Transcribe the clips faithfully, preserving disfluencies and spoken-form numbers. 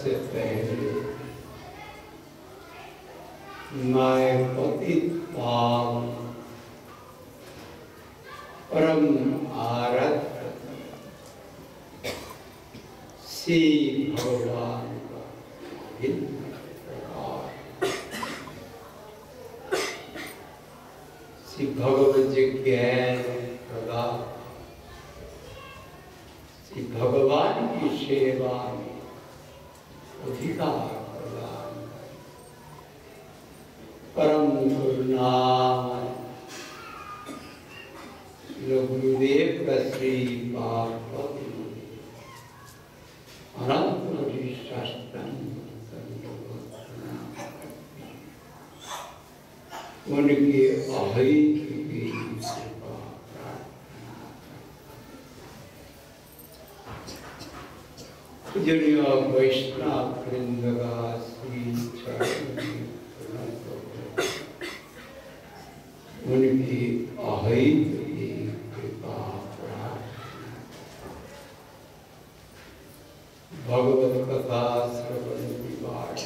से पहले मैं पतित पावन परम आराध्य श्री भगवान का भिन्न प्रकार श्री भगवत ज्ञान प्रदान श्री भगवान की सेवा में अधिकार प्रदान परम करुणामय गुरुदेव का श्री पार्वती अनंत उनके अहित की कृपा पूजनीय वैष्णव वृंद का श्री चरण उनकी अहित की कृपा भगवत कथा श्रवण विवाह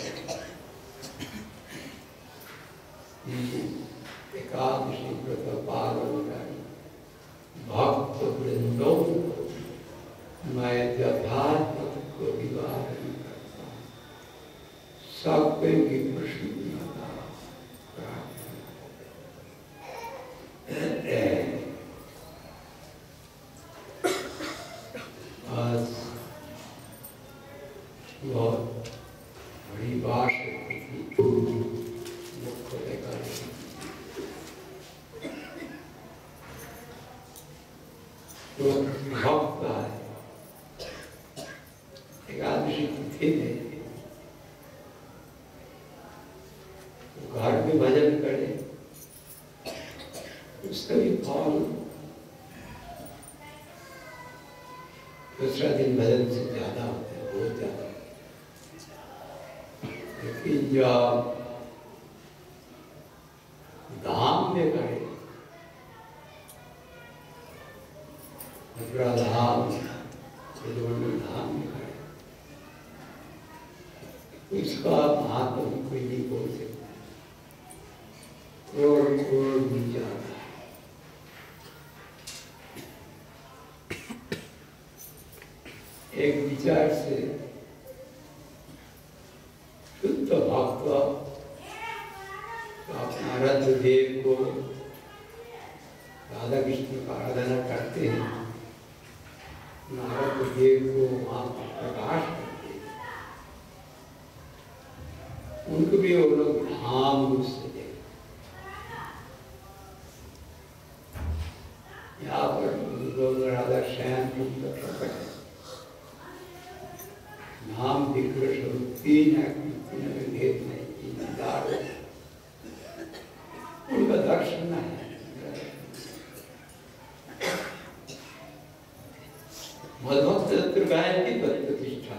एकादशी व्रत पालन कर भक्त वृंदों मैं यथार्थ को निवारण करता सबके की प्रसन्नता आज बहुत बड़ी बात तो भक्त है एकादशी तिथि में घर में भजन करे उसका भी फल दूसरा दिन भजन से ज्यादा होता है, बहुत ज्यादा। लेकिन जब धाम में करे मथुरा धाम धाम में करे उसका महात्मा कोई नहीं बोल सकता, करोड़ करोड़ मिल जाता है। एक विचार से शुद्ध भक्त अपने आराध्य देव को राधा कृष्ण का आराधना करते हैं, आराध्य देव को वहाँ प्रकाश करते हैं, उनको भी वो लोग धाम रूप से देखते। यहाँ पर लोग राधा श्याम प्रकट है, नाम विग्रह स्वरूप तीन में भेद नहीं, तीन दार उनका दर्शन है। मधुभक्त तत्र गायत्री पद प्रतिष्ठा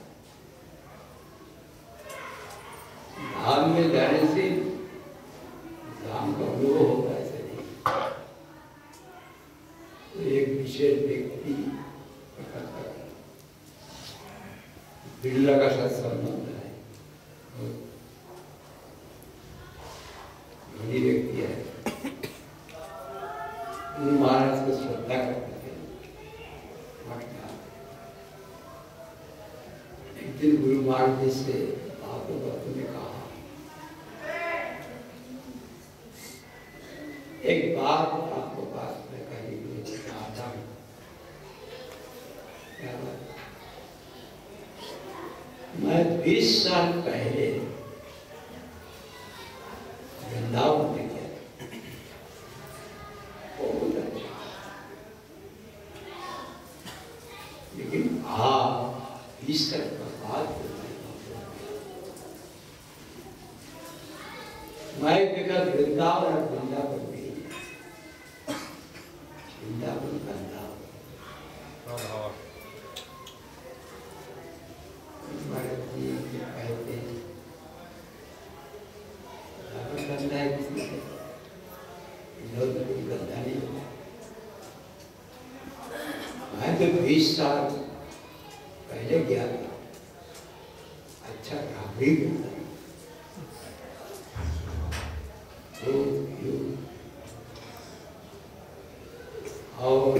धाम में जाने से धाम का अनुभव होता है। ऐसे नहीं तो एक विशेष व्यक्ति बिरला का साथ संबंध है, धनी व्यक्ति है, गुरु महाराज को श्रद्धा करते थे। एक दिन गुरु महाराज जी से बातों बातों में कहा, एक बात आपको पास में कही चाहता हूँ। क्या बात? मैं बीस साल पहले वृंदावन में गया, बहुत अच्छा, लेकिन आप बीस साल का बाद मैं देखा वृंदावन और वृंदावन में वृंदावन वृंदावन मैं तो बीस साल पहले गया था, अच्छा काम भी करता है। तो यू और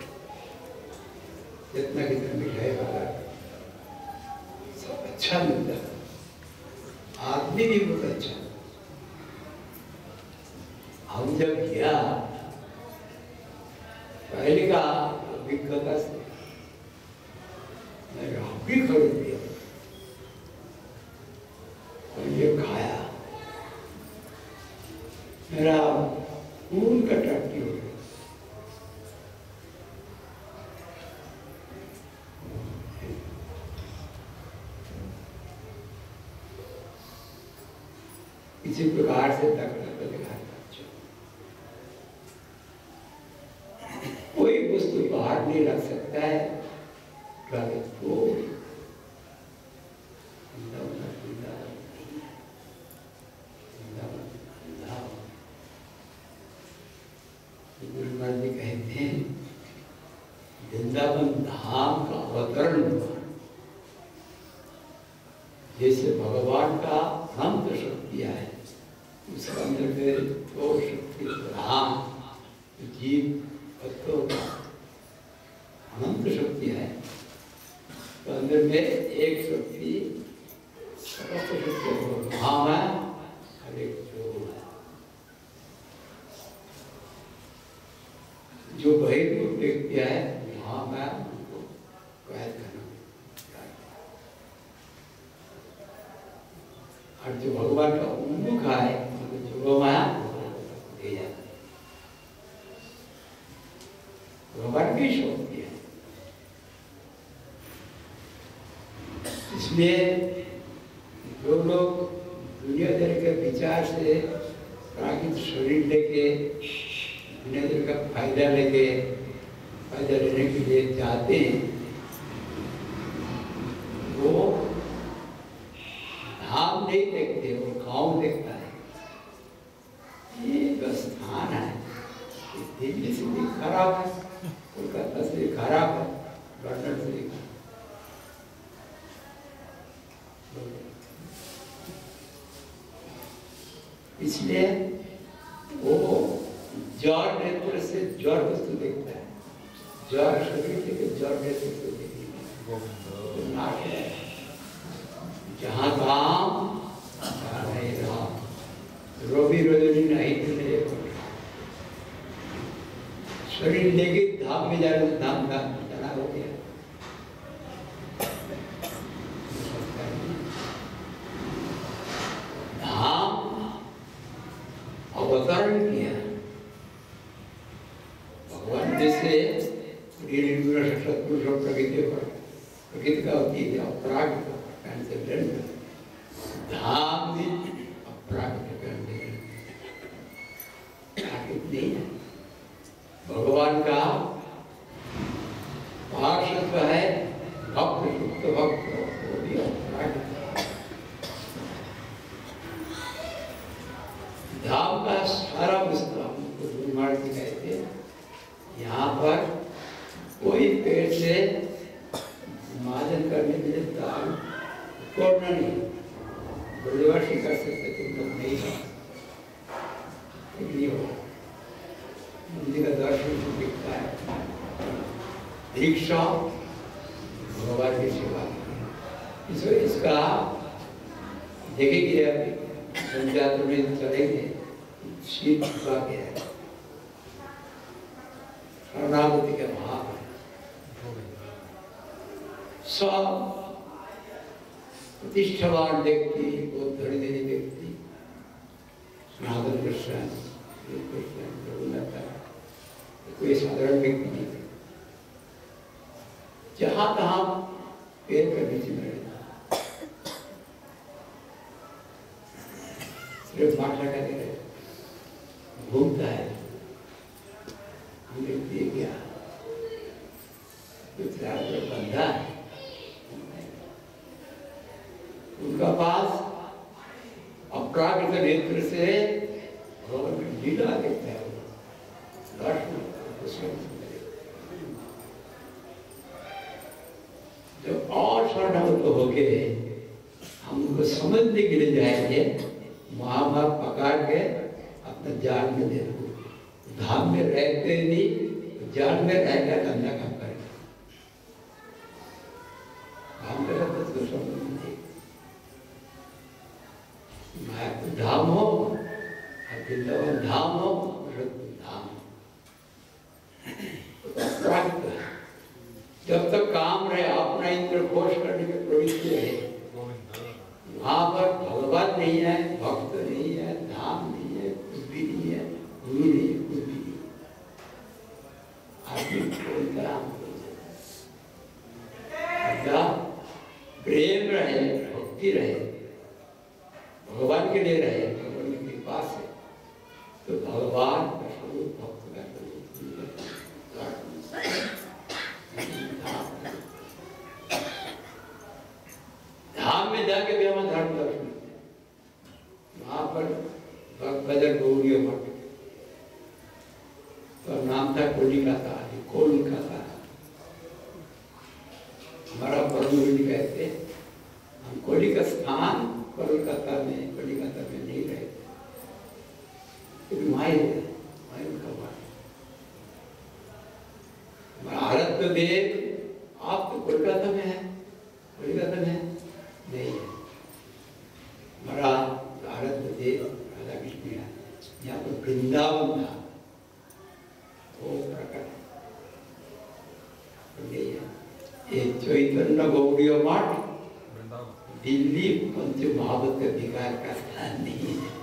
जितना कितना मिठाई वाला सब अच्छा मिलता है, आदमी भी बहुत अच्छा। हम जब किया पहले का अभिज्ञता से मैंने भी खरीद लिया और ये खाया, मेरा खून का टट्टी हो गया। इसी प्रकार से तक दिखाता कोई वस्तु बाहर नहीं रख सकता है, जी कहते हैं वृंदावन धाम का अवतरण हुआ, जैसे भगवान का अनंत शक्तियां है, उसके अंदर में दो शक्ति धाम जीव तत्वों का अनंत शक्ति है, तो अंदर में एक शक्ति समस्त शक्ति धाम है और एक जो है जो बहिर्मुख व्यक्ति है धाम है, उनको कैद करना। और जो भगवान का उन्मुख है उनको जो माया दे जाता है, भगवान की शक्ति है। इसलिए जो लोग दुनियादारी के विचार से प्राकृतिक शरीर लेके दुनियादारी का फायदा लेके फायदा लेने के लिए चाहते हैं, वो धाम नहीं देखते, वो गाँव देखता है। ये स्थान है, दिल्ली से भी खराब है, कोलकाता से खराब है, लंदन से खराब। इसलिए वो जड़ नेत्र से जड़ वस्तु देखता है, जड़ शरीर के जड़ नेत्र से देखता है। जहाँ काम नहीं रहा, रवि रजनी नहीं मिले, शरीर लेके धाम में जाने से धाम का जाना हो गया। धाम अवतरण किया भगवान जैसे सत्पुरुष प्रकृति पर प्रकृति का होती है अपराग धाम में अपराग नहीं है। भगवान का पार्षद है भक्त शुद्ध भक्त, वो भी अपराग। धाम का सारा विस्तार हमको निर्माण की कहते हैं। यहाँ पर कोई पेड़ से माजन करने के लिए दाल तोड़ना नहीं, ब्रजवासी कर सकते, तुम लोग नहीं हो। मंदिर का दर्शन दिखता है, दीक्षा भगवान की सेवा। इसको इसका देखेंगे अभी पंचायत में चलेंगे, शीत झुका के है, शरणागति के भाव है। सब प्रतिष्ठावान व्यक्ति, बहुत धनी धनी व्यक्ति, सनातन कृष्ण कृष्ण रघुनाथ, कोई साधारण व्यक्ति नहीं थे। जहां तहां पेड़ के बीच में रहता, सिर्फ भाषा का दे घूमता है। हमने दिए क्या दूसरा बंधा है, उनका पास अपराकृत नेत्र से भगवान की लीला देखता है। जब और शरणागत हो गए, उनको समझने के लिए जाएंगे, महाभारत पकड़ के अपना जाल में दे दो। धाम में रहते नहीं, जाल में रहेगा धंधा काम करेगा। धाम का शब्द तो समझ नहीं, मायापुर धाम हो, वृंदावन धाम हो, धाम प्राप्त है। जब तक काम रहे, अपना इंद्र घोष करने में प्रवृत्ति रहे, वहां पर भगवान नहीं है, भक्त नहीं है, धाम नहीं है, कुछ भी नहीं है, गुरु नहीं है, कुछ भी नहीं। आदमी कोई काम प्रेम रहे, भक्ति रहे, भगवान के लिए रहे, भगवान की कृपा से, तो भगवान का स्वरूप, भक्त का स्वरूप धाम में जाके भी हम धर्म दर्शन, वहां पर बदर गौरी मठ तो नाम था कोलिकाता, कोलकाता हमारा परमगुरु कहते, हम कोलिका स्थान कोलकाता में, कोलिकाता में नहीं रहते, माई माई उनका भारत तो देव आप तो कोलकाता में है, कोलकाता में नहीं है। हमारा भारत तो देव राधा कृष्ण है, यहाँ पर वृंदावन था, वो प्रकट नहीं है। ये चैतन्य गौड़ी मठ दिल्ली पंच महाभूत विकार का स्थान नहीं है।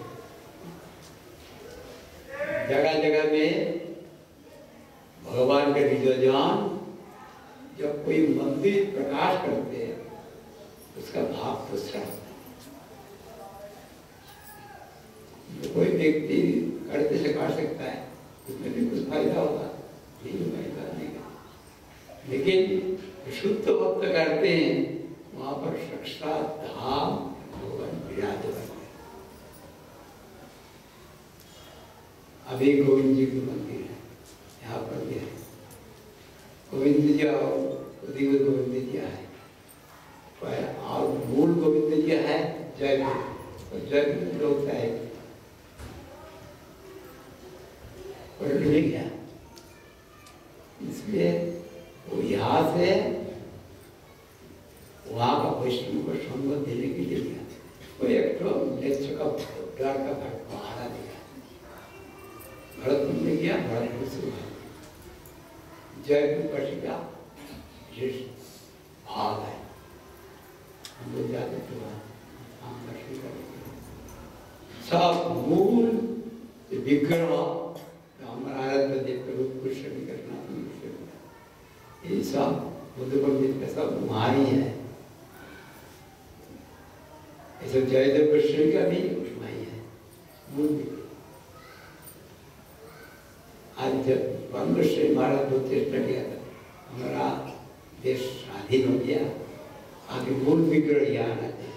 जगह जगह में भगवान के रिजवान जब कोई मंदिर प्रकाश करते हैं, उसका भाव तो श्रद्धा। कोई व्यक्ति करते से काट सकता है, उसमें भी कुछ फायदा होगा, नहीं फायदा नहीं, लेकिन शुद्ध भक्त करते हैं, वहां पर साक्षात धाम भगवान विराजमान है। अभी गोविंद जी की मंदिर है, यहाँ पर भी है गोविंद जी, और गोविंद जी है, और मूल गोविंद जी है जयपुर, तो जयपुर में होता है पढ़ गया, इसलिए वो यहाँ से वहाँ का वैष्णव को संग देने के लिए गया, वो एक तो नेत्र का डर का पहाड़ा दिया, भरत में गया, भरत को सुना जयपुर पशिका जिस भाग है, हम लोग जाते थे वहाँ, हम दर्शन करेंगे सब मूल विग्रह हमारा आराध्य देव का रूप कुछ भी करना, ये सब बुद्ध पंडित का सब वहाँ ही है, ऐसे जयदेव कृष्ण का भी उसमें ही है मूल विग्रह। आज जब परमेश्वर महाराज दो चेष्टा किया था, हमारा देश स्वाधीन हो गया, आगे मूल विग्रह यहाँ आना चाहिए,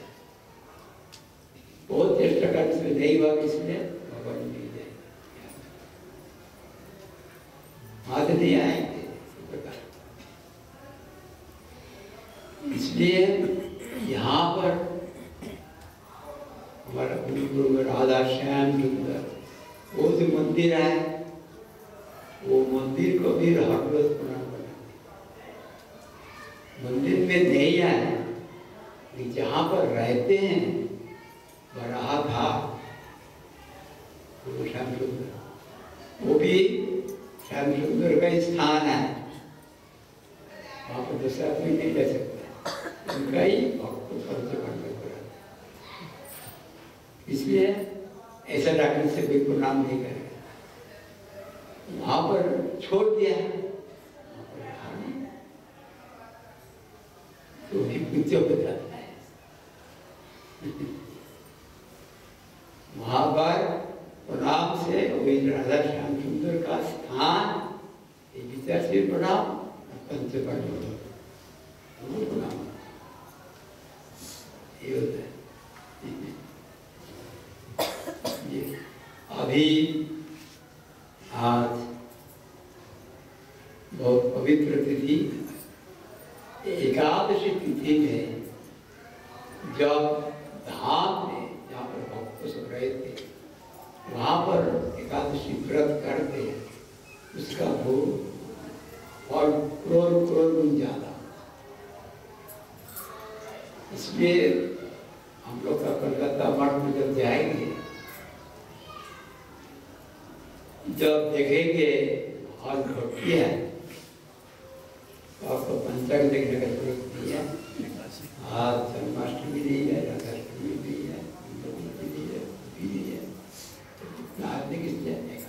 बहुत चेष्टा करने से नहीं हुआ, इसलिए भगवान मिल जाए, वहां से नहीं आएंगे। इसलिए यहाँ पर हमारा गुरु राधा श्याम सुंदर वो जो मंदिर है, वो मंदिर को भी हर रोज प्रणाम करना, मंदिर में नहीं आए, जहाँ पर रहते हैं बड़ा था गुरु श्याम सुंदर, वो भी श्याम सुंदर का स्थान है, वहाँ पर दूसरा कोई नहीं रह सकता, उनका ही भक्त परिचय करना पड़ा, इसलिए ऐसा डॉक्टर से कोई प्रणाम नहीं करेगा, वहां पर छोड़ दिया, तो भी पूज्य हो जाता है। वहां पर प्रणाम से वही राधा श्याम सुंदर का स्थान, विचार से प्रणाम, पंच प्रणाम ये होता है। ये अभी आज बहुत पवित्र तिथि, एकादशी तिथि में जब धाम में जहाँ पर भक्त सब रहे थे वहाँ पर एकादशी व्रत करते हैं, उसका भोग और करोड़ करोड़ गुण ज्यादा। इसलिए हम लोग का कलकत्ता मठ में जब जाएंगे, जब देखेंगे और भक्ति है तो आपको पंचांग देखने का जरूरत नहीं है। आज जन्माष्टमी नहीं है, राधाष्टमी नहीं है, नहीं है, नहीं है, तो आदमी किस जाएगा?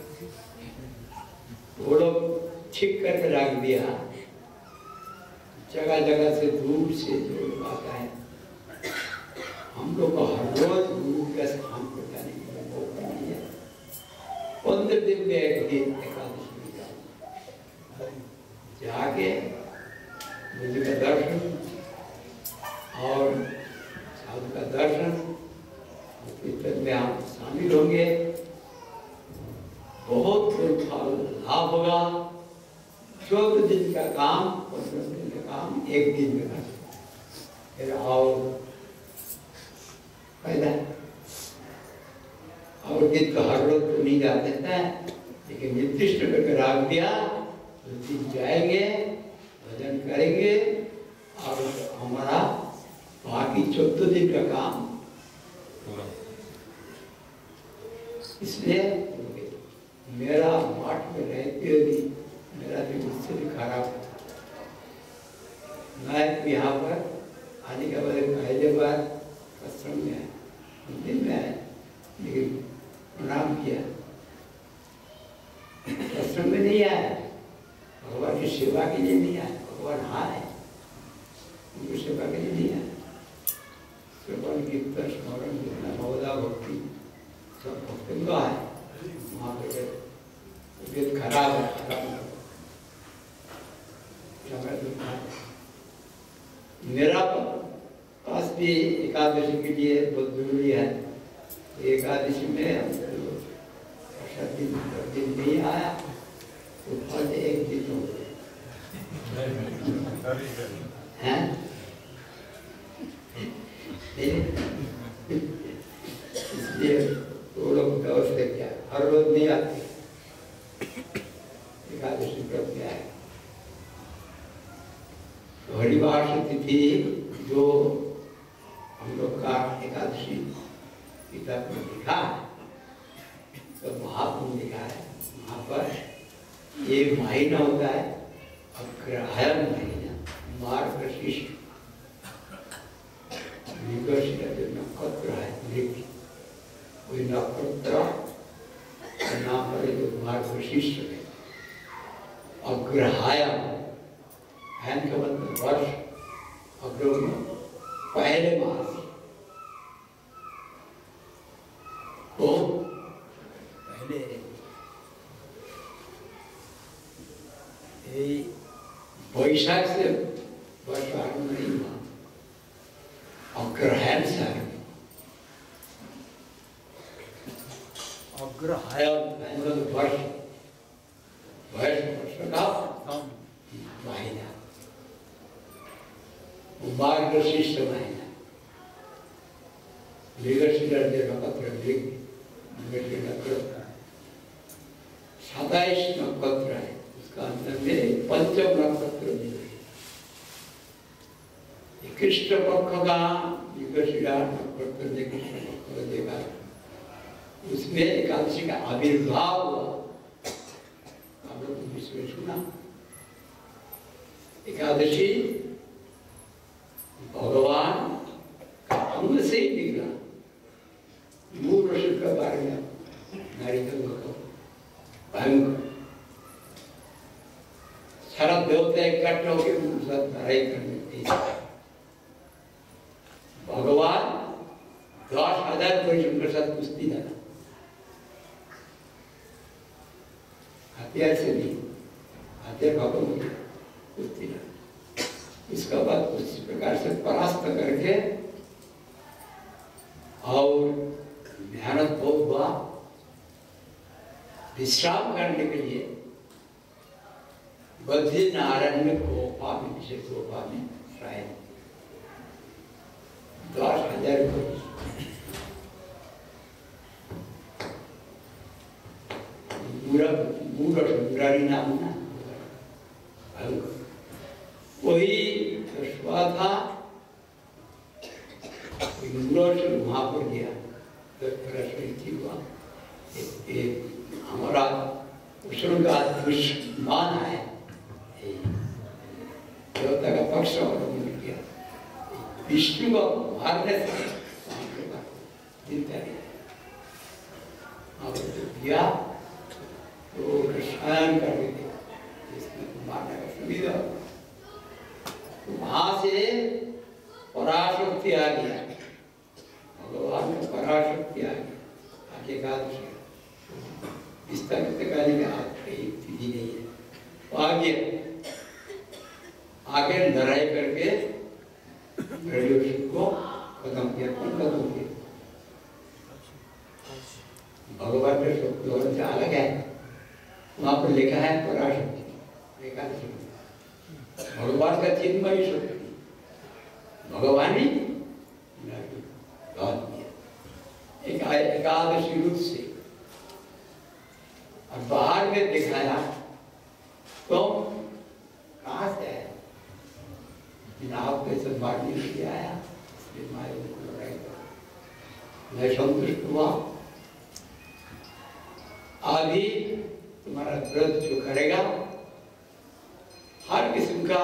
वो लोग छिक करके रख दिया, जगह जगह से दूर से जो लोग आता है, हम लोग को हर रोज गुरु का स्थान पर जाने की मौका नहीं है। पंद्रह दिन में एक दिन एकादशी में जाऊंगा, जाके बुद्ध का दर्शन और साधु का दर्शन और कीर्तन में हम शामिल होंगे। बहुत फल लाभ होगा। चौदह दिन का काम, पंद्रह दिन का काम एक दिन में कर फिर और फायदा। और दिन तो हर रोज तो नहीं जा सकता है, लेकिन निर्दिष्ट करके रख दिया तो दिन जाएंगे, भजन करेंगे और हमारा बाकी चौदह दिन का काम पूरा। इसलिए मेरा मठ में रहते हुए भी मेरा दिन उससे भी खराब था। मैं यहाँ पर आने के बाद पहले बार सत्संग में आया, मंदिर में आया, लेकिन प्रणाम किया, सत्संग में नहीं आया, भगवान की सेवा के लिए नहीं आया। भगवान हाँ है, उनकी सेवा के लिए नहीं आया। श्रवण कीर्तन स्मरण जितना बहुधा भक्ति सब भक्ति का है, वहाँ पे तबियत खराब है, खराब मेरा पास भी एकादशी के लिए बहुत जरूरी है। एकादशी में अच्छा दिन दिन नहीं आया तो फल एक दिन हो हैं, इसलिए वो लोग व्यवस्था क्या हर रोज नहीं आते, एकादशी व्रत क्या है। हरिवास तिथि जो हम लोग का एकादशी किताब में लिखा है, तो महात्मा लिखा है, वहाँ पर ये महीना होता है अग्रहायण महीना, मार्गशीर्ष मृगशीर जो नक्षत्र है, मृग कोई नक्षत्र नाम पर जो मार्गशीर्ष है, अग्रहायण हैन का मतलब वर्ष, अग्र पहले मास तो पहले वैशाख से वर्ष आरंभ नहीं हुआ, अग्रहायण से आरंभ। अग्रहायण वर्ष, वर्ष का महीना, मार्गशीर्ष महीना, मृगशीर नक्षत्र नक्षत्र सताइश नक्षत्र है, उसका अंदर में पंचम नक्षत्र मिले। कृष्ण पक्ष का मृगशीर नक्षत्र ने कृष्ण पक्ष देखा, उसमें एकादशी का आविर्भाव हुआ। आप लोग विश्व में सुना एकादशी भगवान का अंग से ही निकला। मूल रसद का बारे में नारिकल भयंकर सारा देवता इकट्ठे होकर उनके साथ लड़ाई करने भगवान दस हजार पुरुष उनके साथ कुश्ती लड़ा, हथियार से नहीं, हथियार खत्म हो गया, कुश्ती लड़ा। इसका बाद उस प्रकार से परास्त करके और मेहनत बहुत हुआ, विश्राम करने के लिए बद्रीनारायण में गोपा में, विशेष गोपा में शायद दस हजार परिणाम ना वही श्वा था वहां पर गया प्रश्न हुआ हमारा कृष्ण का दुश्मन है देवता का पक्ष अवलंबन किया विष्णु को मारने से चिंता नहीं किया तो रसायन कर देते जिसमें मारने का सुविधा तो वहां से पराशक्ति आ गया भगवान का पराशक्ति आ गया आगे का विस्तारित करने का विधि नहीं है तो आगे आगे लड़ाई करके को खत्म किया कौन खत्म किया भगवान के शब्द से अलग है वहां पर लिखा है पराशक्ति एकादशी भगवान का चिन्मय शक्ति भगवान ही एक एकादशी रूप से और बाहर में दिखाया तो कहां से है आपके सब बात नहीं आया इसलिए मारे मैं संतुष्ट हुआ अभी तुम्हारा व्रत जो करेगा हर किस्म का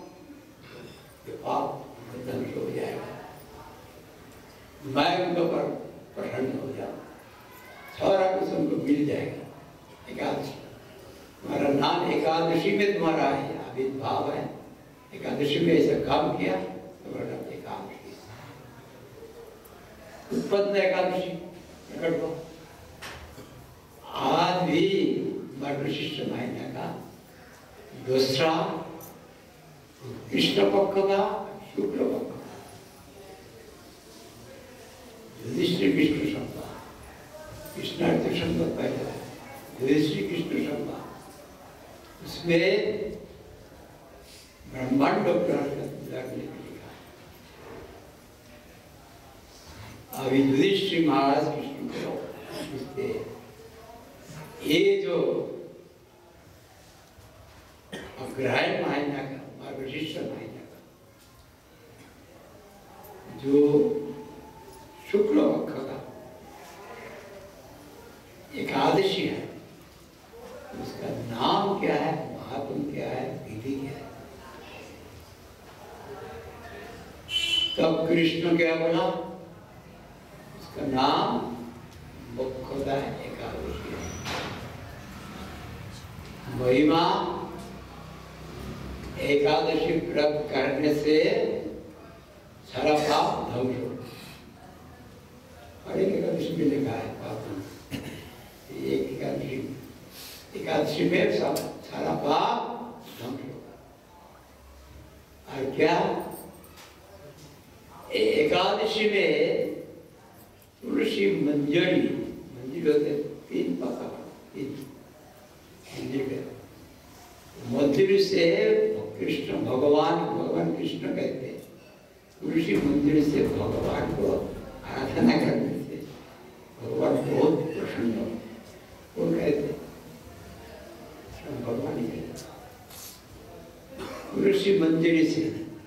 पाप ध्वंस हो जाएगा मैं उनके पर प्रसन्न हो जाऊँ सारा कुछ उनको मिल जाएगा एकादशी तुम्हारा नाम एकादशी में तुम्हारा है आविर्भाव है एकादशी में ऐसा काम किया तुम्हारा एकादशी उत्पन्न एकादशी प्रकट हुआ आज भी वशिष्ठ महीने का दूसरा कृष्ण पक्ष का शुक्ल पक्ष युधिष्ठिर कृष्ण संभा कृष्णार्थ संभा पहले युधिष्ठिर कृष्ण संभा उसमें ब्रह्मांड लड़ने लिखा अभी युधिष्ठिर महाराज कृष्ण को पूछते ये जो अग्रहायण महीना का मार्गशीर्ष महीना का जो शुक्ल पक्ष का एकादशी है उसका नाम क्या है महात्म क्या है विधि क्या है तब कृष्ण क्या बोला उसका नाम मुख्यता एकादशी है महिमा एकादशी व्रत करने से सारा पाप ध्वंस हो और एक एकादशी में लिखा है पाप एक एकादशी एकादशी में सब सारा पाप ध्वंस होगा और क्या एकादशी में तुलसी मंजरी मंजिल होते तीन पका तीन मंदिर से कृष्ण भगवान भगवान कृष्ण कहते हैं तुलसी मंदिर से भगवान को आराधना करने से भगवान बहुत प्रसन्न हो कौन कहते भगवान ही कहते तुलसी मंदिर से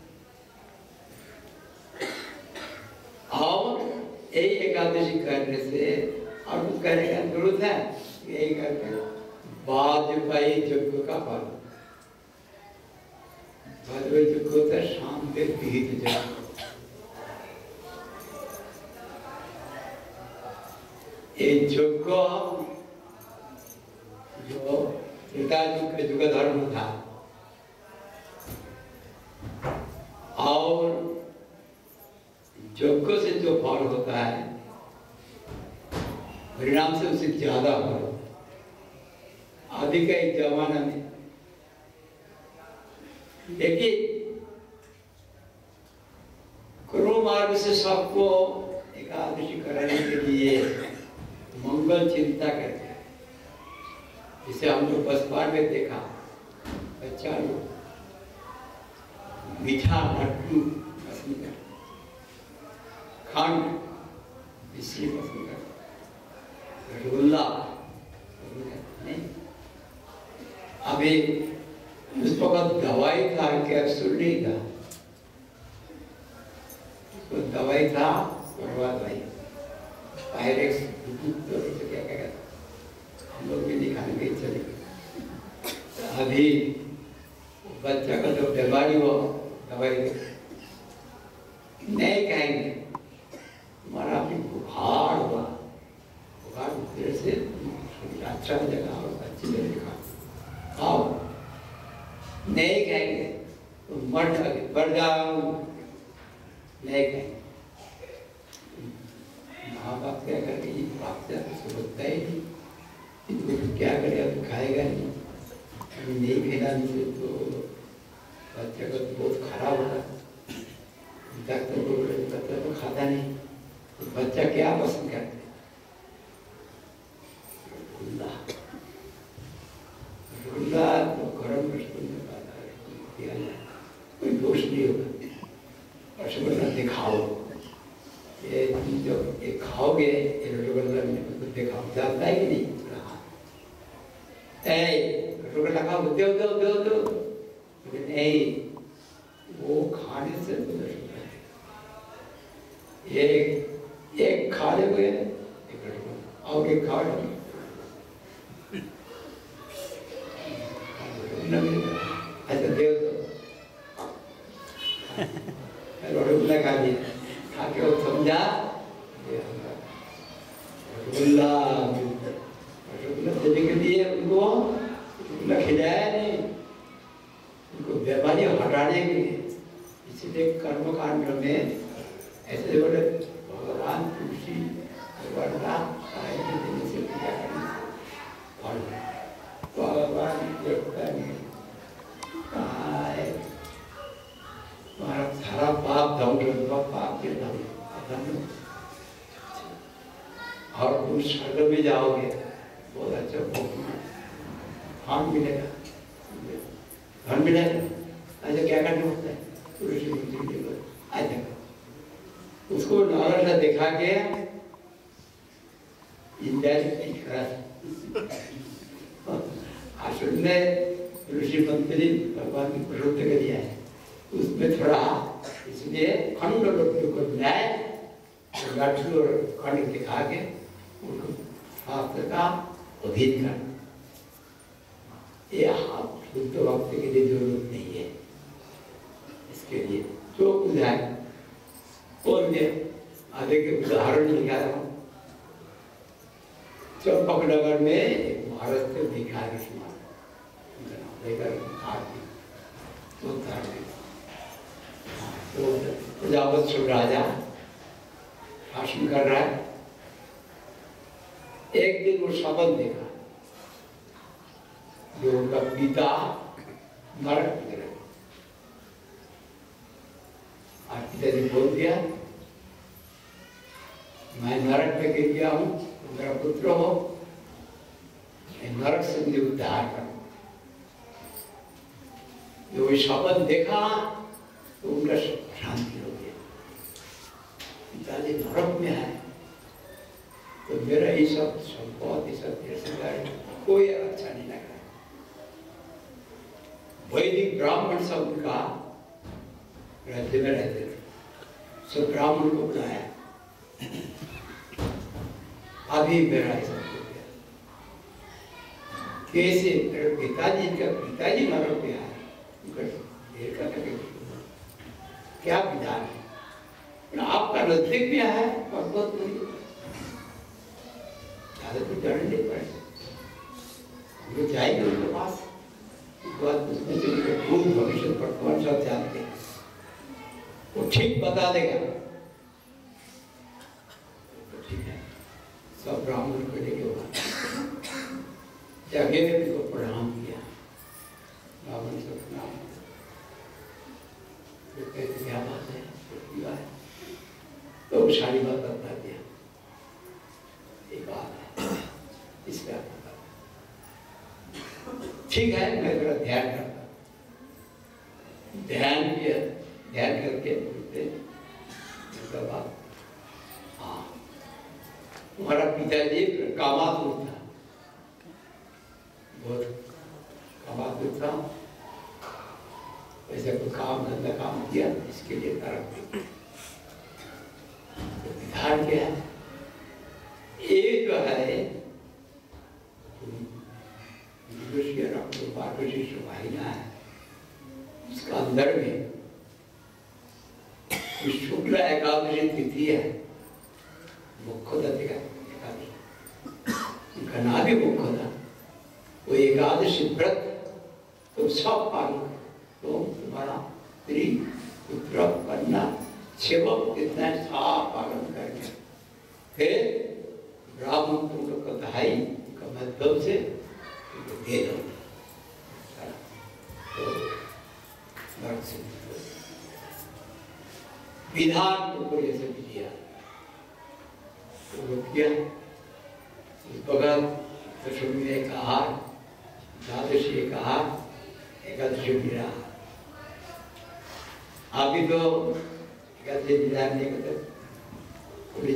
और यही एकादशी करने से और कुछ करने का जरूरत है यही करके वाजपेयी यज्ञ का फल वाजपेयी यज्ञ होता है शाम के विहित जल ये यज्ञ जो त्रेता युग का युग धर्म था और यज्ञ से जो फल होता है परिणाम से उससे ज्यादा फल आदि का एक जमाना में देखिए गुरु मार्ग से सबको एकादशी कराने के लिए मंगल चिंता करते हैं जिसे हम लोग बसपार में देखा बच्चा लोग मीठा लड्डू पसंद करते खंड मिश्री पसंद करते रसगुल्ला नहीं अभी उस वक्त दवाई था, कैप्सूल नहीं था, तो दवाई था बर्बाद भाई पायरेक्स तो क्या क्या हम लोग भी दिखाने के चले। अभी बच्चा का जो बीमारी हो दवाई नहीं कहेंगे, हमारा अभी बुखार हुआ, बुखार देर से अच्छा जगह और अच्छी जगह खा खाओ, नहीं कहेंगे तो मर जाओगे, बढ़ जाओ, नहीं कहेंगे। माँ बाप क्या करेंगे, ये बाप से सोचता ही नहीं, इनको क्या करे, अब खाएगा नहीं, नहीं खिलाने तो बच्चे का बहुत खराब होगा। डॉक्टर को बच्चा तो खाता नहीं, तो बच्चा क्या पसंद करते हैं? रसगुल्ला, रसगुल्ला तो गरम रसगुल्ला खाता है, कोई दोष नहीं होगा। रसगुल्ला दिखाओ, ये जो ये खाओगे ये रसगुल्ला में तो दिखाओ, जानता है कि नहीं? ए रसगुल्ला खाओ, दो दो दो दो, नहीं वो खाने से एक एक खा लोगे, और एक खा लो, अच्छा दे दो, रसगुल्ला खा लिया, खा के वो समझा रसगुल्ला रसगुल्ला देने के लिए उनको रसगुल्ला खिलाया नहीं, उनको बीमारी हटाने के लिए। इसलिए कर्मकांड में ऐसे बड़े भगवान तुलसी भगवान देने से पूजा करने फल भगवान देवता ने कहा है तुम्हारा सारा पाप धम पाप के धम और तुम स्वर्ग में जाओगे, बहुत अच्छा फल मिलेगा, धन मिलेगा। अच्छा क्या करना होता है? तुलसी मंदिर अच्छा उसको लालसा दिखा के आश्रम में ऋषि मंत्री भगवान की प्रवृत्त कर दिया है, उसमें थोड़ा इसलिए खंड लड्डू को न्याय लड्डू और खंड दिखा के उनको शास्त्र का अधीन कर, ये शुद्ध भक्त के लिए जरूरत नहीं है। इसके लिए जो उदाहरण और मैं आगे के उदाहरण दिखा रहा हूँ। चंपकनगर में एक महाराज थे भिखारी समाज, तो प्रजापत राजा शासन कर रहा है। एक दिन वो शपथ देखा, जो उनका पिता नरक में गिरा, आज पिताजी बोल दिया मैं नरक में गिर गया हूँ, मेरा पुत्र हो, नरक से मुझे उद्धार करो। जो शपथ देखा तो उनका शांति हो गया, पिताजी नरक में है तो मेरा ये सब संपद ये सब रिश्तेदार कोई अच्छा नहीं लगा। वैदिक ब्राह्मण सब उनका राज्य में रहते थे, सब ब्राह्मण को बुलाया, अभी मेरा ऐसा हो गया, कैसे मेरे पिताजी का पिताजी नरक में आए, क्या विधान है? आपका नजदीक में है भगवत ज्यादा तो डर नहीं पड़े, हम लोग जाएंगे उनके पास, उसमें से भूत भविष्य वर्तमान सब जानते हैं, वो ठीक बता देगा। ठीक है, सब ब्राह्मण को लेके हुआ जगह में उनको प्रणाम किया, ब्राह्मण से प्रणाम, क्या बात है, तो सारी बात बता दिया, एक बात है इसका ठीक है, मैं थोड़ा ध्यान करता, ध्यान किया, ध्यान करके बोलते बात, हाँ तुम्हारा पिताजी कामातुर था, बहुत कुछ था, वैसे कोई काम धंधा काम किया, इसके लिए तरफ तो विधान क्या है? एक जो है महीना है, उसका अंदर में शुक्ल एकादशी तिथि है, मुख्यदत्त एकादशी, उनका नाम भी मुख्यदा। वो एकादशी व्रत तो सब पालन, तो तुम्हारा स्त्री पुत्र कन्या सेवक इतना सब पालन करके फिर ब्राह्मण तुमको कथाई का मध्यम से दे दो, तो विधान को ऐसे दिया, तो किया भगत दशमी ने कहा, द्वादशी कहा, एकादशी गिरा। अभी तो एकादशी गिरा नहीं करते,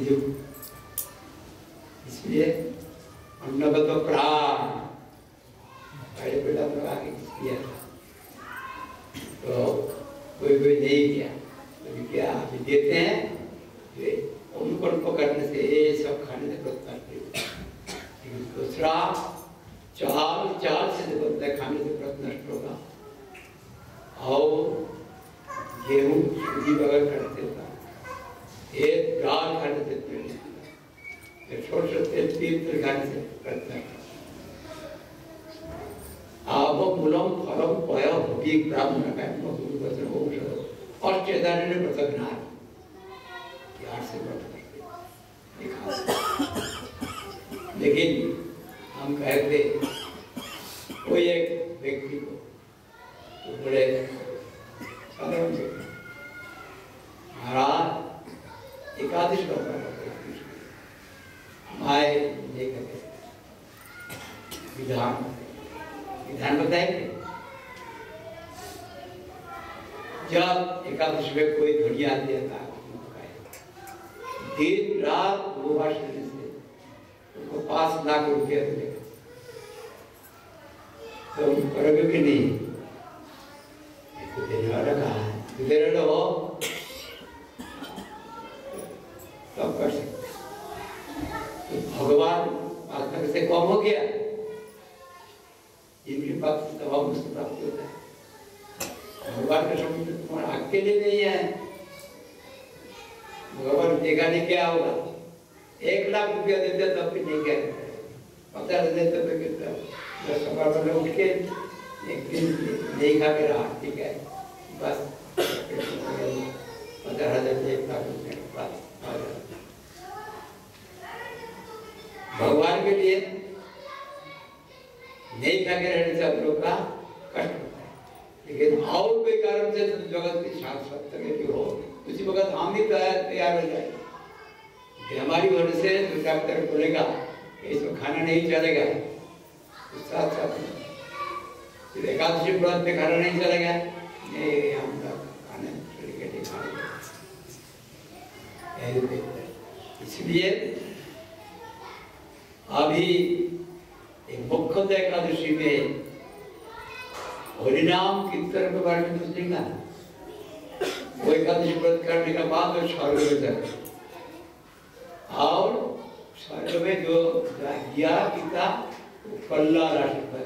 इसलिए अन्नगत प्राण पहले बेटा तो आगे किया, तो कोई कोई नहीं किया, तो क्या अभी देते हैं, उनको पकड़ने से ये सब खाने से व्रत करते हैं। दूसरा चाल चाल से बनता है, खाने से व्रत नष्ट होगा, और गेहूं सूजी बगैर खाने से होता है, एक दाल खाने से छोटे छोटे तीर्थ खाने से व्रत नष्ट। अब मूलम फलम पय होगी ब्राह्मण का गुरु वचन औषध और चेतन ने प्रतज्ञान यार से व्रत करते देखा। लेकिन हम कहते कोई एक व्यक्ति को तो बड़े साधारण व्यक्ति महाराज एकादश का माए लेकर विधान विधान बताएंगे। जब एकादशी में कोई घड़िया देता दिन रात उपवास करने से उनको पांच लाख रुपया मिलेगा, तो उनको करोगे कि नहीं? तो देने वाला कहा है, तो दे रहे हो तब कर सकते। तो भगवान आत्मा से कम हो गया, इनके पास दवा मुझसे प्राप्त होता है। भगवान का शब्द तुम्हारा अकेले नहीं है, भगवान देखा नहीं क्या होगा। एक लाख रुपया देते तब भी नहीं क्या पचास देते तो कितना दस सवार वाले उठ के एक दिन नहीं खा के रहा, ठीक है बस पचास हजार से एक लाख रुपये बस। भगवान के लिए नहीं खा के रहने से हम लोग का कष्ट होता है, लेकिन और कोई कारण से तो जगत की शाश्वत की हो उसी वक्त हम भी तैयार हो जाए। हमारी वजह से जो डॉक्टर बोलेगा इसमें खाना नहीं चलेगा, तो साथ साथ एकादशी व्रत में खाना नहीं चलेगा, नहीं हम खाने चलेंगे खाने। इसलिए अभी एक मुख्य एकादशी में हरिनाम कीर्तन के बारे में सोचेगा, वो एकादशी व्रत करने का बाद वो स्वर्ग में जाए, और स्वर्ग में जो गया पिता कल्ला राष्ट्रपति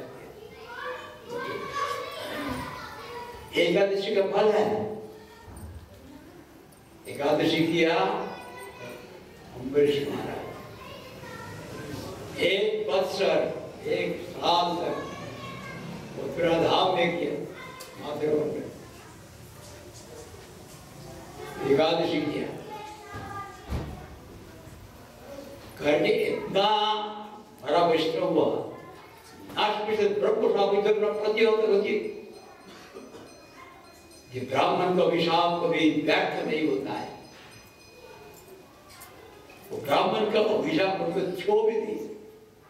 एकादशी का फल है। एकादशी किया अम्बरीश महाराज, एक वत्सर एक साल तक उत्तराधाम में किया, माधव में एकादशी किया, करने इतना बड़ा वैष्णव हुआ, ब्रह्म प्रतिहोत होती। ये ब्राह्मण का अभिशाप कभी व्यर्थ नहीं होता है, वो ब्राह्मण का अभिशाप उनको छो भी नहीं सकता।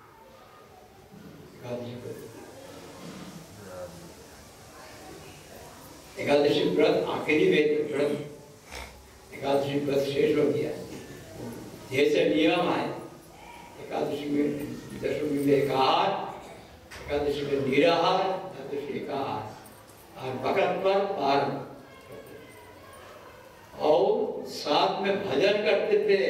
एकादशी व्रत आखिरी वेद व्रत, एकादशी व्रत शेष हो गया। जैसे नियम है एकादशी में दशमी में एकाहार, एकादशी में निराहार, स्वीकार और भगत पर पार, और साथ में भजन करते थे।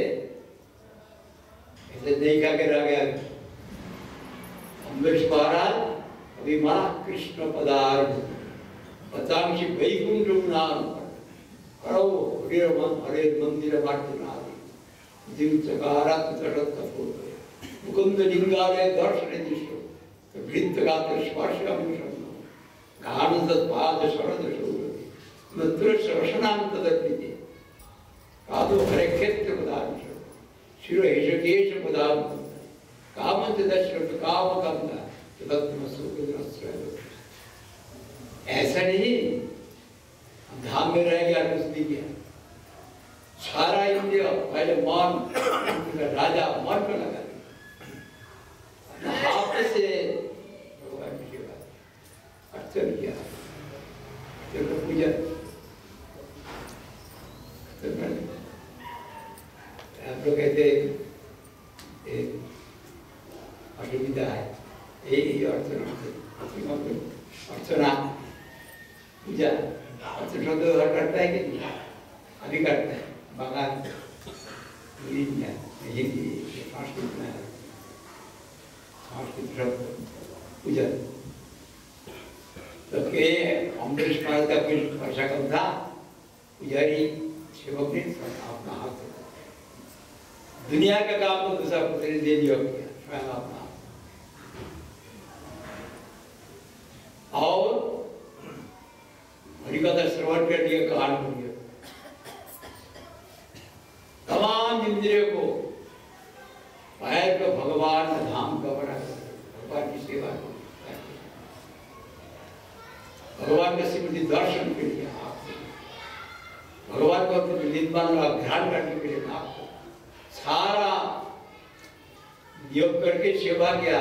ऐसे देखा के रह गया अम्बरीश महाराज अभी माँ कृष्ण पदार्थ पतांशी वैकुंठ नाम करो हरे मन हरे मंदिर मार्तनादि दिल चकारात चढ़त कपूर मुकुंद लिंगालय दर्शन दिशो वृत्त गात्र स्पर्श अभिषेक गानंद पाद शरद शोभति मधुर श्रवणांत दर्पिते कादो हरे क्षेत्र पदार्थ शिरो हिषकेश पदार्थ कामंत दशरथ काम कंदा तत्म सुखद्रश्रय। ऐसा नहीं धाम में रह गया कुछ नहीं किया, सारा इंद्रिय पहले मन राजा मन को लगा हाथ से भगवान की सेवा अर्चन किया, चलो पूजा हम लोग कहते असुविधा है यही अर्चना अर्चना पूजा अर्चन शब्द करता है कि नहीं? अभी करता है बंगाल हिंदी संस्कृत में संस्कृत शब्द पूजा। तो के अम्बरीश महाराज का कुछ भाषा कम था, पुजारी सेवक ने अपना हाथ दुनिया का काम तो दूसरा पुत्र ने दे दिया स्वयं अपना, और हरिकथा श्रवण कर लिया कान हो गया, तमाम इंद्रियों को पैर को भगवान का धाम का बना, भगवान की सेवा को, भगवान का स्मृति दर्शन के लिए आपको, भगवान को अपने नित्यान का ध्यान करने के लिए आपको सारा योग करके सेवा किया।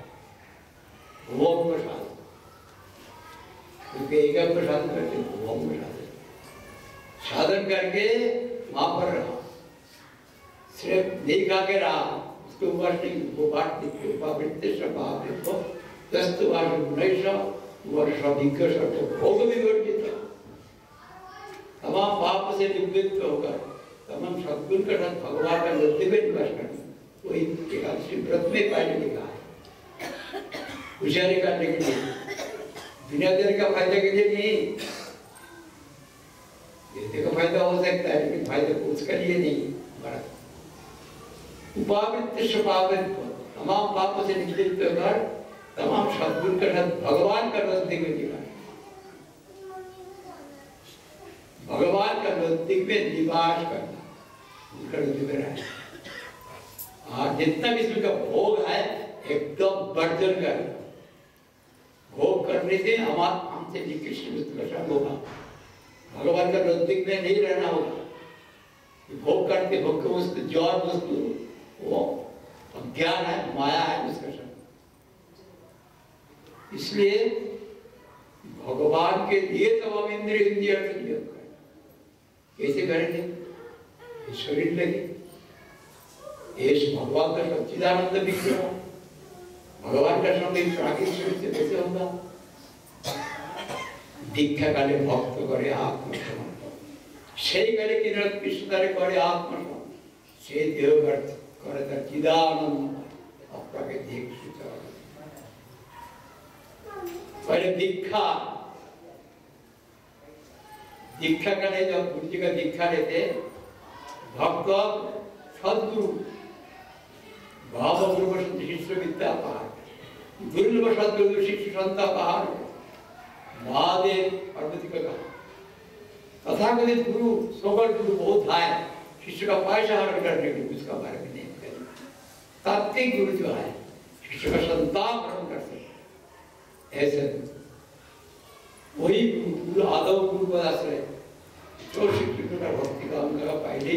ओम प्रसाद क्योंकि एक प्रसाद करके ओम प्रसाद साधन करके वहां पर रहा, सिर्फ नहीं खा के रहा, उसके ऊपर नहीं वो बात नहीं पावित्य स्वभाव देखो दस्त वार उन्नीस वर्ष अधिक तो भोग भी बढ़ गया, तमाम पाप से निवृत्त होकर तमाम सद्गुण के साथ भगवान का नृत्य में निवास करना वही एकादशी व्रत में पाने लिखा है, होशियारी करने के लिए, दुनिया देने का फायदा के लिए नहीं, देने का फायदा हो सकता है लेकिन फायदा उसका लिए नहीं। हमारा उपावित्य स्वभावित तमाम पापों से निवृत्त होकर तमाम सद्गुण के साथ भगवान का नृत्य में निवास, भगवान का नृत्य में निवास करना है। और जितना भी इसमें का भोग है एकदम वर्जन कर, भोग करने से हमारा हमसे निकृष्ट वस्तु का संग होगा, भगवान का नृत्य में नहीं रहना होगा। भोग करते भोग को वस्तु जौर वस्तु वो अज्ञान है, माया है उसका संग। इसलिए भगवान के लिए तमाम इंद्रिय इंद्रिय कैसे करेंगे? शरीर लगे भगवान का सच्चिदानंद विग्रह, भगवान का संग प्राकृतिक शरीर से कैसे होगा? दीक्षा काले भक्त करे आत्मसमर्पण, সেই কালে কি কৃষ্ণদারে করে আত্মসমর্পণ, সেই দেহ করে তার চিদানন্দ আপনাকে দীক্ষিত पहले दीक्षा, दीक्षा का नहीं, जब गुरु जी का दीक्षा लेते भक्त सदगुरु भाव गुरु शिष्य विद्या पहाड़, दुर्लभ सदगुरु शिष्य संता पहाड़, महादेव पार्वती का कहा तथाकथित गुरु सोगर गुरु बहुत है, शिष्य का पायसहार करने के लिए उसका बारे में नहीं करें। तात्विक गुरु जो है शिष्य का संतान ग्रहण कर सकते ऐसे वही गुरु आदव गुरु का आश्रय जो शिक्षक का भक्ति का उनका पहले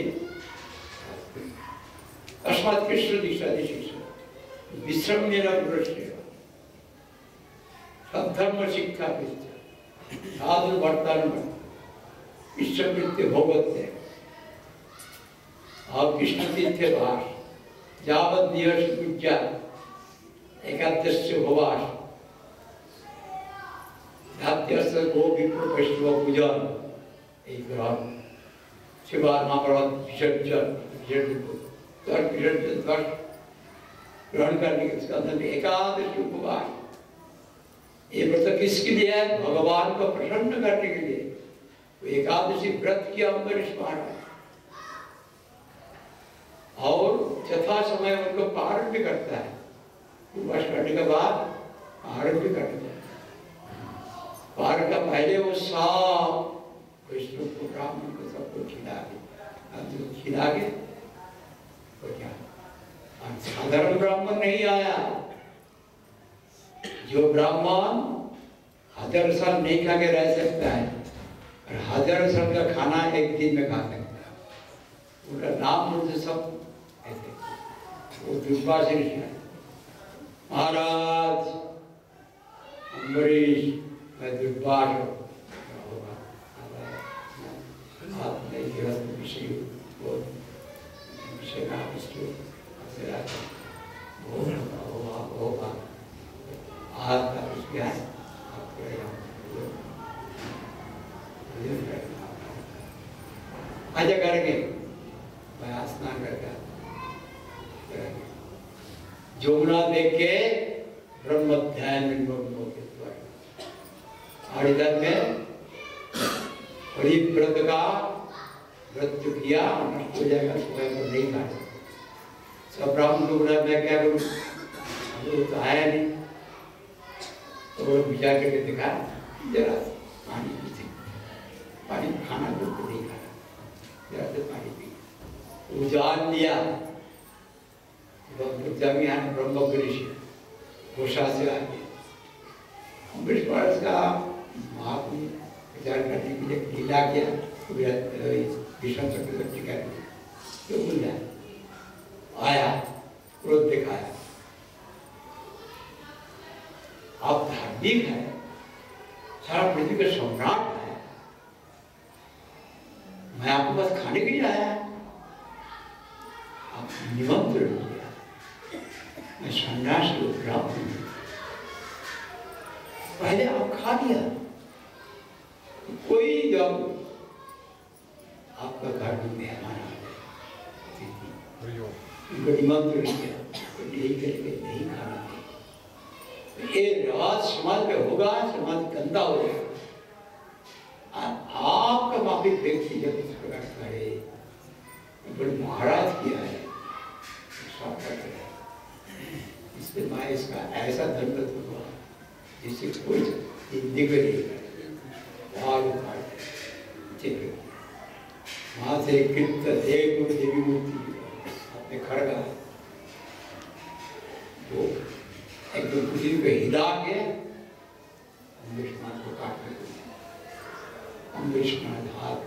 अश्वत कृष्ण दीक्षा दी शिक्षा विश्रम मेरा गुरु सेवा सद्धर्म शिक्षा साधु वर्तन विश्ववृत्ति भोगत्य और कृष्ण तीर्थ भाष जावत दिवस पूजा एकादश भवास ध्यात्यस्य गो विप्र वैष्णव पूजन एक ग्रहण शिवा महाप्रभु विसर्जन विसर्जन दर्श विसर्जन दर्श ग्रहण करने के स्कंद में एकादशी उपवास ये व्रत किसके लिए है? भगवान को प्रसन्न करने के लिए। तो एकादशी व्रत किया अम्बरीश महाराज और यथा समय उनको पारण भी करता है। उपवास करने के बाद पारण भी करता है। पारण का पहले वो सब वैष्णव को ब्राह्मण को सबको खिला के खिला के तो क्या साधारण ब्राह्मण नहीं आया। जो ब्राह्मण हजार साल नहीं खा के रह सकता है और हजार साल का खाना एक दिन में खा सकता है, उनका नाम मुझे सब ऐसे वो दुर्वास ऋषि महाराज अम्बरीश मैं दुर्वास आपने विषय विषय का विषय आज का क्या है आजा करेंगे मैं स्नान करके जमुना देख के ब्रह्म ध्यान में और इधर में बड़ी व्रत का व्रत किया नष्ट हो जाएगा, सुबह को नहीं खाया। सब ब्राह्मण को बोला मैं क्या करूँ, वो तो आया नहीं तो वो विचार करके देखा जरा पानी पीते पानी खाना बिल्कुल नहीं खाया, जरा से पानी पी वो जान लिया। जमीन ब्रह्म ऋषि घोषा से आगे अम्बरीश महाराज का महात्म विचार करने के लिए लीला किया भीषण चक्रवर्ती का क्यों बोल रहा आया क्रोध दिखाया। आप धार्मिक है, सारा पृथ्वी का सम्राट है, मैं आपको बस खाने के लिए आया, आप निमंत्रण किया, मैं सन्यास को ब्राह्मण हूं, पहले आप खा लिया, कोई जब आपका घर में मेहमान आ गए उनको निमंत्रण किया तो नहीं करके नहीं खाना, ये राज समाज में होगा, समाज गंदा हो जाएगा। आपका माफी व्यक्ति जब इस प्रकार करे बड़े महाराज किया है इसलिए मैं इसका ऐसा दंड दूंगा जिससे कोई निगल वहां से कृत एक देवी मूर्ति अपने खड़गा तो एकदम किसी को हिला के अम्बरीश महाराज को काटने को अम्बरीश महाराज हाथ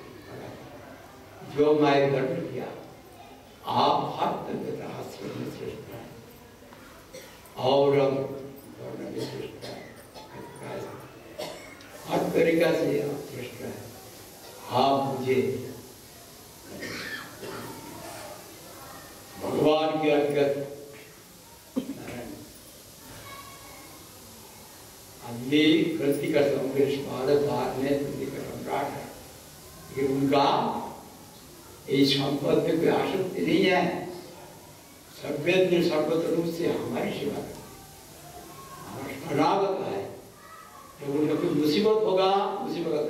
जो मैं दंड किया आप हर तक हास्य में श्रेष्ठ है और हम वर्ण में श्रेष्ठ है, हर तरीका से आप श्रेष्ठ है। आप मुझे भगवान की अर्घ्य ये कृति का अम्बरीश महाराज भारत में कृति का सम्राट है, लेकिन उनका इस संपद में कोई आसक्ति नहीं है। सर्वज्ञ सर्वत्र रूप से हमारी सेवा करते हमारा शरणागत है। जब उनका कोई मुसीबत होगा मुसीबत का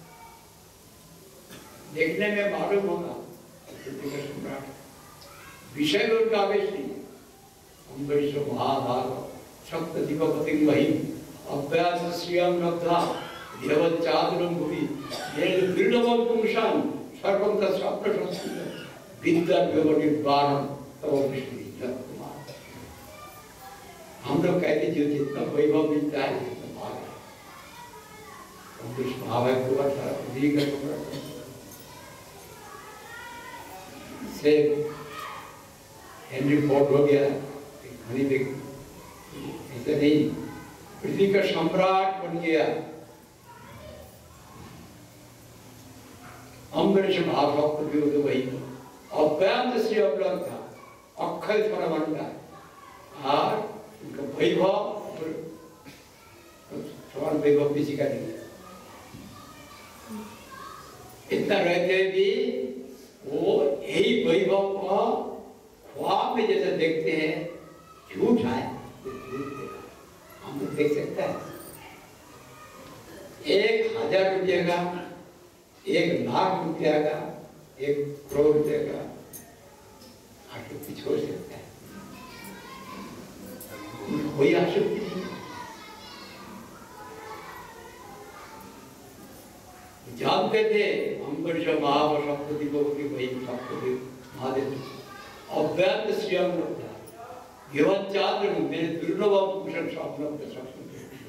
देखने में मालूम होगा कृति का सम्राट विषय में उनका आवेश नहीं है। अम्बरीश महाभाग सप्त दीपपति वही अभ्यास श्रियम नब्धा देवचादरम भुवि येन दुर्लभम पुरुषान सर्वं तस्वाप्रशंसित विद्या व्यवनिर्वाणम तव विष्णु कुमार। हम लोग कहते जो जितना वैभव मिलता है उतना भाग है। अम्बरीश महाभाग को सारा पृथ्वी का सम्राट से हेनरी फोर्ड हो गया, घनी ऐसे नहीं पृथ्वी का सम्राट बन गया। अम्बरीश महाभक्त भी तो वही अव्यांत श्री अवलंब था, अक्षय थोड़ा बनता है और उनका वैभव समान वैभव किसी का नहीं है। इतना रहते भी वो यही वैभव को ख्वाब में जैसे देखते हैं, झूठ है हम लोग देख सकते हैं। एक हजार रुपये का, एक लाख रुपया का, एक करोड़ रुपये का आशक्ति छोड़ सकता है, कोई आशक्ति नहीं। जानते थे अम्बरीश महाव सप्तति भगवती वही सप्तति महादेव अव्यक्त स्वयं होता जीवन चांद्र मेरे दुर्लभ कुशल स्वप्न के सक्षम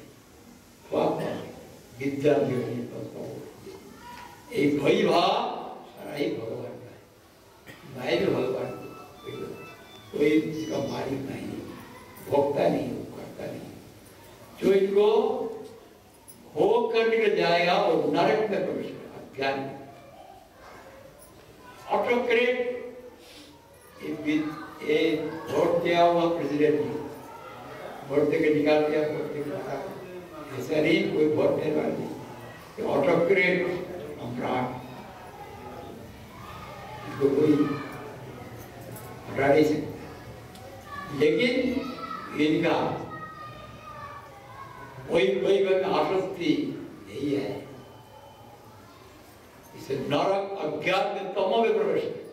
विद्या एक वही भाव सारा ही भगवान का है। मैं भी भगवान कोई इसका मालिक नहीं, भोगता नहीं, करता नहीं। जो इनको भोग करने के जाएगा और नरक में प्रवेश करेगा। ज्ञान ऑटोक्रेट एक वोट दिया हुआ प्रेसिडेंट वोट देकर निकाल दिया, वोट देकर ऐसा नहीं, कोई वोट देने वाला नहीं। ऑटोक्रेट सम्राट इसको कोई हटा नहीं सकता। लेकिन इनका कोई कोई आसक्ति यही है, इसे नरक अज्ञान में तमो में प्रवेश कर।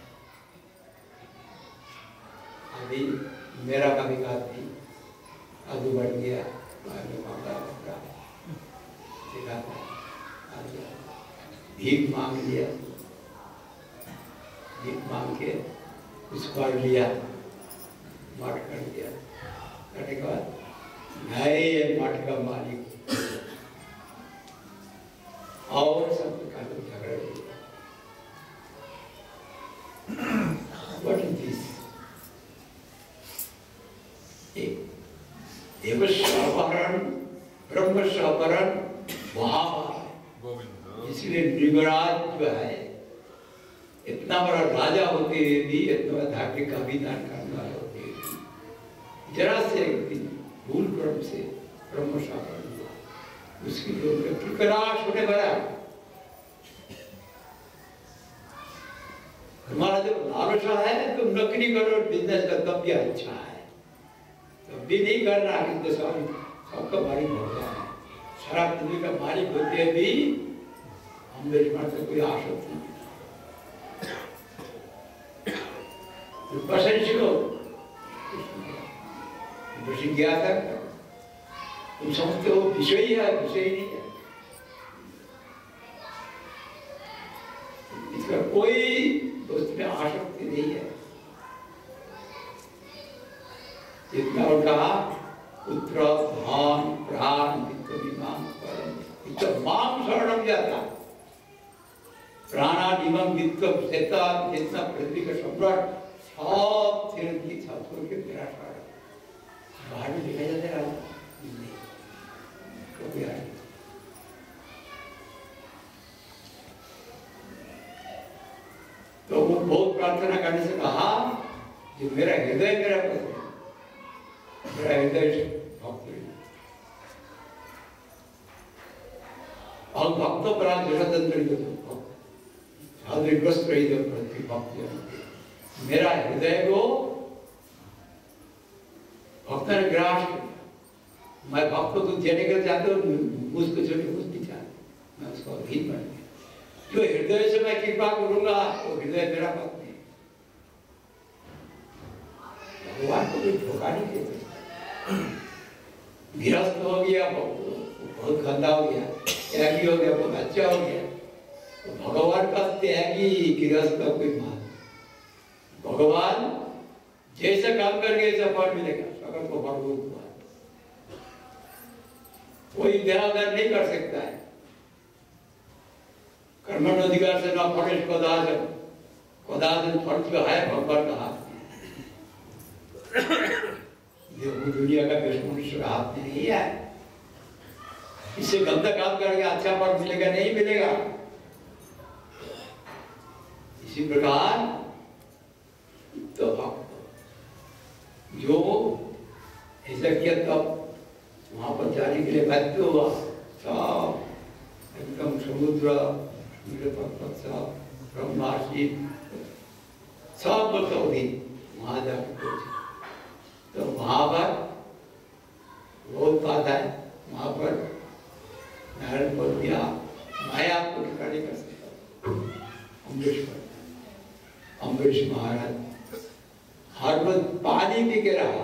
अभी मेरा कभी आदमी आगे बढ़ गया, भीख मांग लिया, भीख मांग के कुछ कर लिया, मठ कर दिया, करने के बाद मैं ये मठ का मालिक और सब झगड़े हुए। What is this? देव सावरण ब्रह्म सावरण वहां इसलिए निगराज जो है इतना बड़ा राजा होते हुए भी, इतना बड़ा धार्मिक का विधान करने वाला होते हुए जरा से भूल क्रम से ब्रह्म सावरण हुआ, उसकी लोग किकराश होने भरा। हमारा जब लालसा है तो नौकरी करो, बिजनेस का तब भी अच्छा है, तब भी नहीं करना है। सबका मालिक होता है, सारा दुनिया का मालिक होते भी हम मेरे पास से कोई आशक्ति नहीं। गया था तुम समझते हो विषय है, विषय नहीं है। इसका कोई दोस्त में आसक्ति नहीं है। जितना उनका पुत्र धन प्राण वित्तम माम शरणम जाता, प्राणादिमम वित्तम सेता जितना पृथ्वी का सम्राट सब फिर की छोड़ के मेरा शरण बाहर में दिखाई जाते रहा नहीं कभी आए। तो वो बहुत प्रार्थना करने से कहा जो मेरा हृदय मेरा पसंद, मेरा हृदय भक्त और भक्तों पर जगतंत्र साधुग्रस्त रही तो प्रति भक्त मेरा हृदय को भक्त ने ग्रास किया। मैं भक्त को देने के चाहते हो, मुझको छोड़ के कुछ नहीं चाहते, मैं उसको अधीन बन गया। जो हृदय से मैं कृपा करूंगा वो हृदय मेरा भक्त है। भगवान को कोई धोखा नहीं देते। गृहस्थ हो गया बहुत गंदा हो गया, त्यागी हो गया बहुत अच्छा हो गया, तो भगवान का त्यागी गृहस्थ का कोई मान। भगवान जैसा काम करके ऐसा फल मिलेगा, सकल को फलभूत हुआ। कोई देहागार नहीं कर सकता है। कर्मण अधिकार से ना फलेश कदाचन, कदाचन फल जो है भगवान का हाथ में। दुनिया का मनुष्य का हाथ में नहीं है। इससे गंदा काम करके अच्छा फल मिलेगा नहीं मिलेगा। इसी प्रकार तो भक्त जो ऐसा किया तब वहां पर जाने के लिए बाध्य हुआ। सब एकदम समुद्र, मेरे पर्वत सब, ब्रह्माजी सब बतौदी वहां जाकर पहुंचे। तो वहां पर बहुत बात है, वहां पर नारायण बोल दिया मैं आपको टिका नहीं कर सकता। अम्बरीश पर अम्बरीश महाराज हर रोज पानी पी के रहा,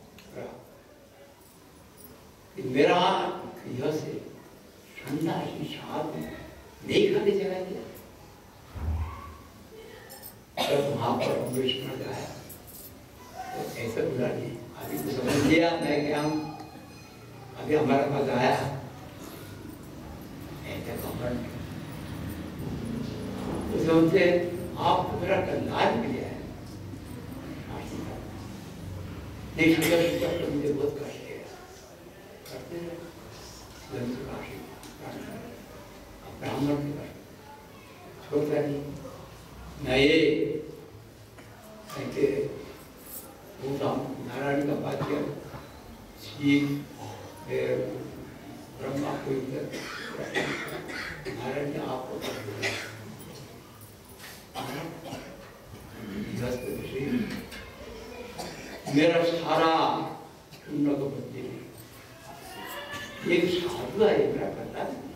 मेरा यह से ठंडा ही साथ नहीं खाने जगह दिया। जब वहां पर अम्बरीश मर गया तो ऐसा बुरा नहीं, अभी तो समझ लिया मैं क्या हूं, अभी हमारा पास आया ऐसा कमर तो समझे आप मेरा कल्याण के लिए है, नहीं सुंदर तो मुझे बहुत कष्ट है करते हैं ब्राह्मण के पास छोड़ता नहीं नए नारायण का वाक्य ब्रह्मा को नारायण ने आपको मेरा सारा पुण्य को बदले एक साधु है मेरा करता है